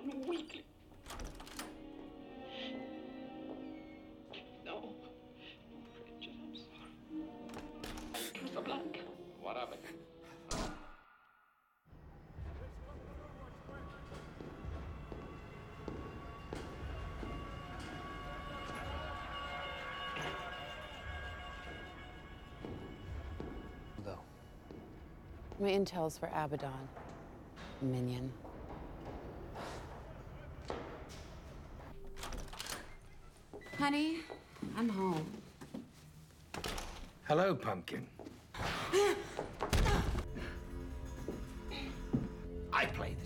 I'm a weakling. No. Richard, I'm sorry. It was the black. What of it? Go. My intel's for Abaddon, minion. Honey, I'm home. Hello, Pumpkin. I played